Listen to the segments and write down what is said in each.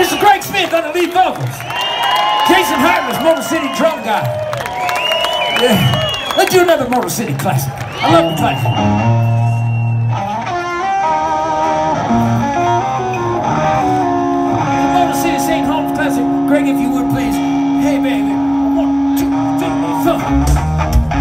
Mr. Greg Smith on the lead vocals. Jason Hartman's Motor City drum guy. Yeah. Let's do another Motor City classic. I love the classic. Motor City St. Holmes classic. Greg, if you would please. Hey baby. 1, 2, 3, 4.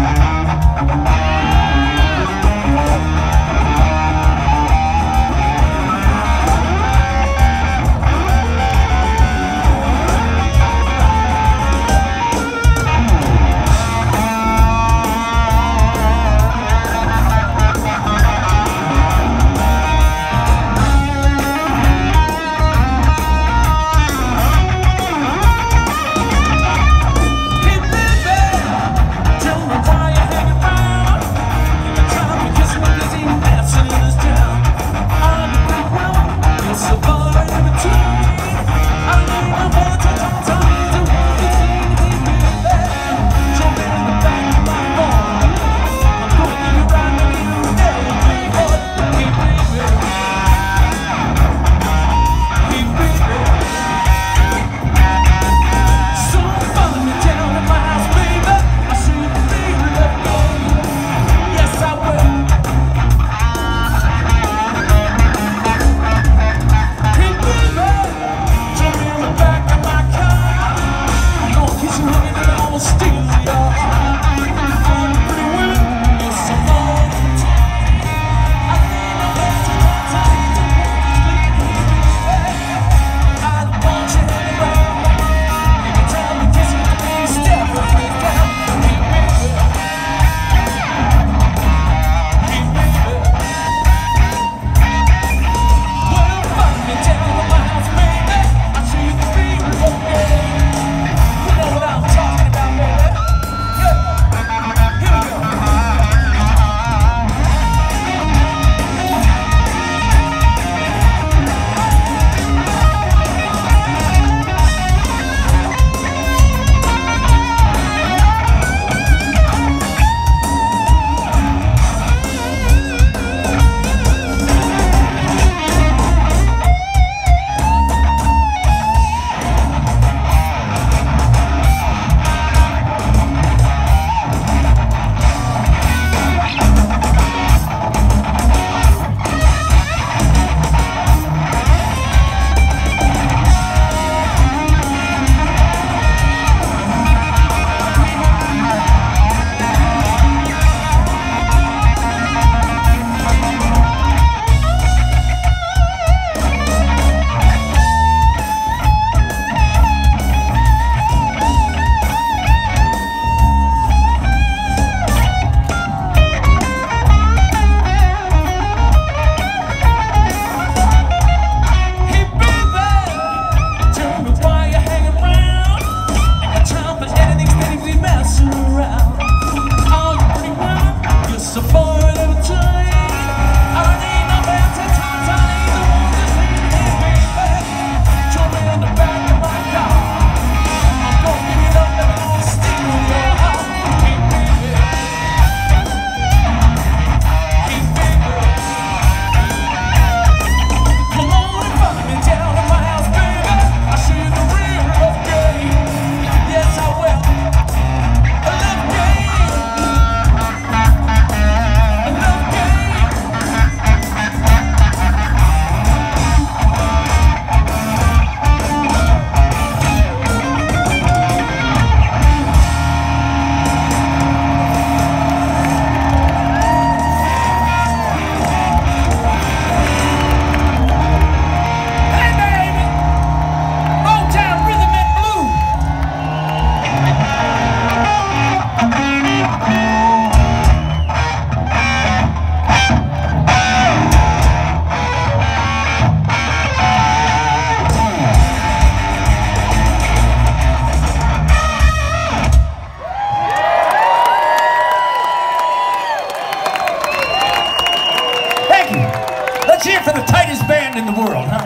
For the tightest band in the world, huh?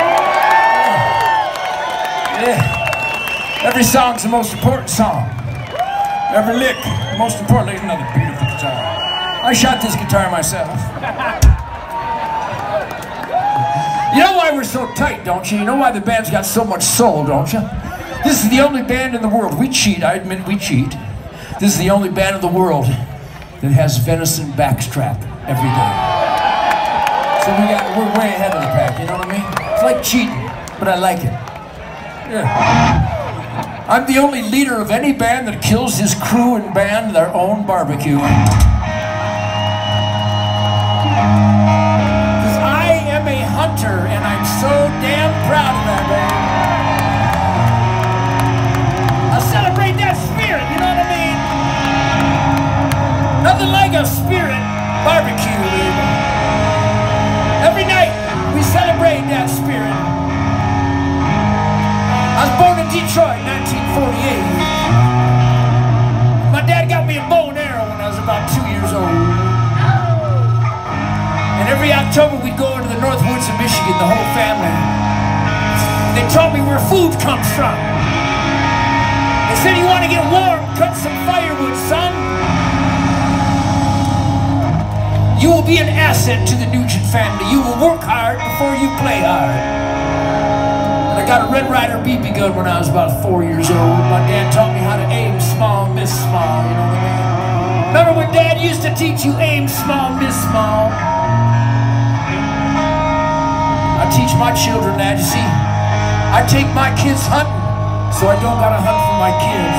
Yeah. Every song's the most important song. Every lick, the most important. There's another beautiful guitar. I shot this guitar myself. You know why we're we're so tight, don't you? You know why the band's got so much soul, don't you? This is the only band in the world. We cheat, I admit we cheat. This is the only band in the world that has venison backstrap every day. So we're way ahead of the pack, you know what I mean? It's like cheating, but I like it. Yeah. I'm the only leader of any band that kills his crew and band their own barbecue. Because I am a hunter, and I'm so damn proud of that, man. I celebrate that spirit, you know what I mean? Nothing like a spirit barbecue, baby. Every night, we celebrate that spirit. I was born in Detroit, 1948. My dad got me a bow and arrow when I was about 2 years old. And every October we'd go into the North Woods of Michigan, the whole family. They taught me where food comes from. They said, you want to get warm, cut some firewood, son. You will be an asset to the Nugent family. You will work hard before you play hard. And I got a Red Ryder BB gun when I was about 4 years old. My dad taught me how to aim small, miss small, you know what I mean? Remember when Dad used to teach you aim small, miss small? I teach my children that, you see. I take my kids hunting, so I don't gotta hunt for my kids.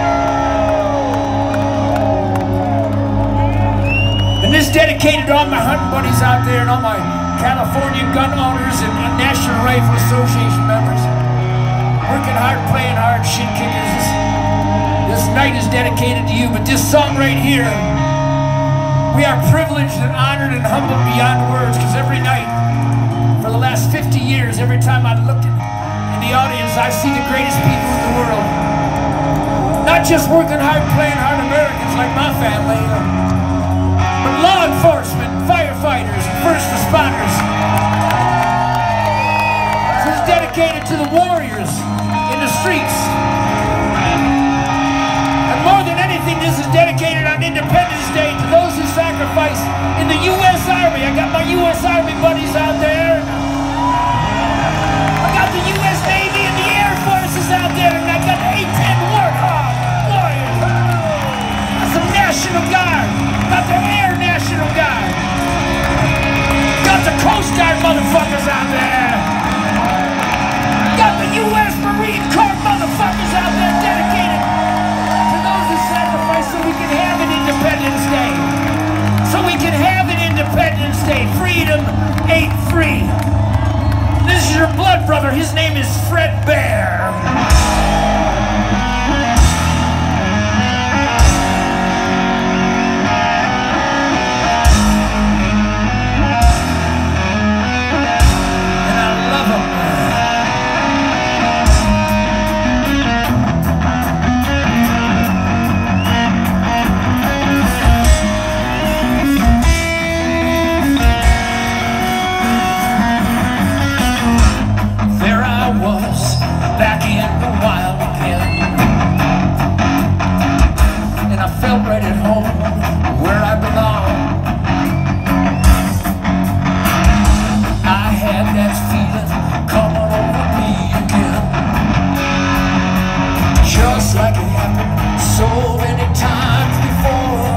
And this dedicated to all my hunting buddies out there and all my California gun owners and National Rifle Association members. Working hard, playing hard, shit kickers. This night is dedicated to you, but this song right here, we are privileged and honored and humbled beyond words, because every night, for the last 50 years, every time I look in the audience, I see the greatest people in the world. Not just working hard, playing hard Americans like my family, but law enforcement, firefighters, and first responders. This is dedicated to the warriors in the streets. And more than anything, this is dedicated on Independence Day to those who sacrificed in the U.S. Army. I got my U.S. Army buddies out there. I got the U.S. Navy and the Air Forces out there, and I got the A-10 Warthog Warriors. That's the National Guard. Got the Air National Guard. Got the Coast Guard motherfuckers out there. Got the U.S. Marine Corps motherfuckers out there dedicated to those who sacrifice so we can have an Independence Day. So we can have an Independence Day. Freedom ain't free. This is your blood brother. His name is Fred Bear. Right at home, where I belong. I had that feeling coming over me again, just like it happened so many times before.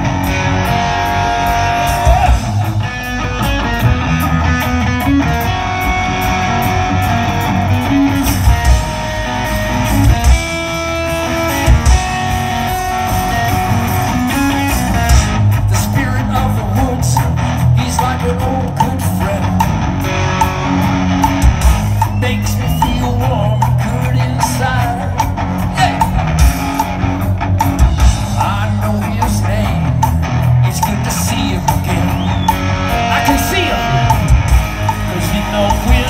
An old good friend makes me feel warm, good inside. Hey, I know his name. It's good to see him again. I can see him, 'cause you know